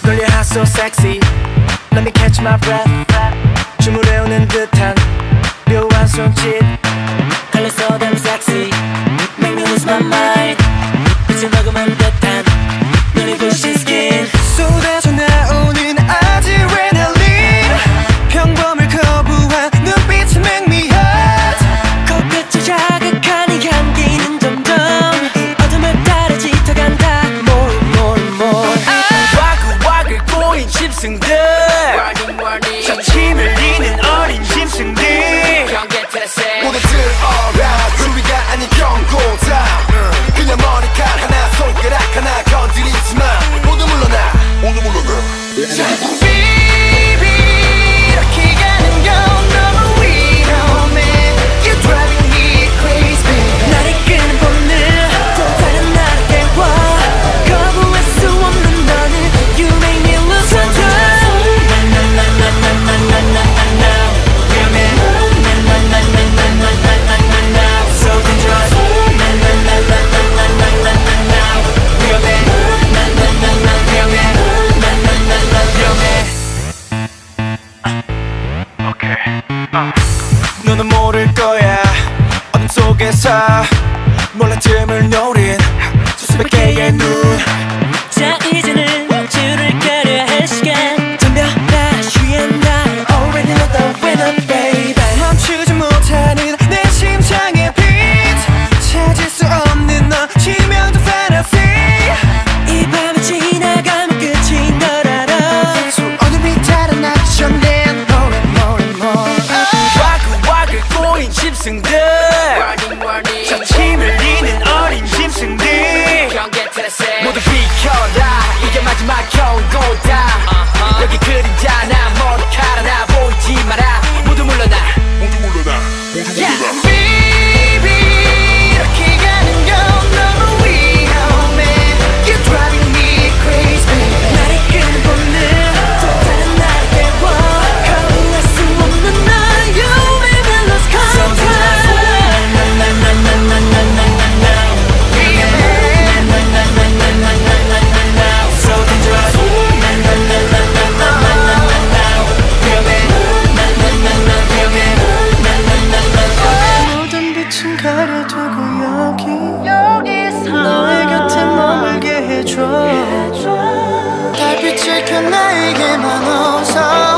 Girl, you're hot, so sexy. Let me catch my breath. 주무르는 듯한 묘한 손짓. Girl, you're so damn sexy. Make me lose my mind. 빛을 머금은 듯한 눈이 부신 skin. 쏟아져 나오는 아드레날린. 평범을 거부한 눈빛이 make me hot. 코끝을 자극하니 향기는 점점 이 어둠을 따라 짙어간다. More, more, more. 와글와글 꼬인 짐승들. 자침을 잃는 어린 짐승들. 모두 들어라. 주위가 아닌 경고다. 그냥 머리카락 하나 손가락 하나 건드리지 마. 모두 물러나. 모두 물러나. Baby, 이렇게 가는 건 너무 위험해. You're driving me crazy. 나를 끄는 본능 또 다른 나를 깨워. 거부할 수 없는 너는 You make me lose control. 너는 모를 거야. 어둠 속에서 몰래 틈을 노린 수백 개의 눈. 자 이제는 줄을 가려야 할 시간. 덤벼라 쉬한 날 Already know the winner baby. 멈추지 못하는 내 심장의 beat. 찾을 수 없는 너 치명도 fantasy. 이 밤이 지나가면 끝인 걸 알아. 소 어둠이 달아나기 전에 more and more and more. 와글와글 꼬인 짐승들. 자침을 잃는 어린 짐승들. 모두 비켜라. 이게 마지막 경고다. 여기 그림자 나 머리카락 나 보이지 마라. 모두 물러나. 모두 물러나. 모두 물러나. Baby, 이렇게 가는 건 너무 위험해. You're driving me crazy. 나를 끄는 본능 또 다른 나를 깨워. 거부할 수 없는 나 You make me lose control. So dangerous. 모든 빛은 가려두고 여기서 너의 곁에 머물게 해줘. 달빛을 켜 나에게만 웃어.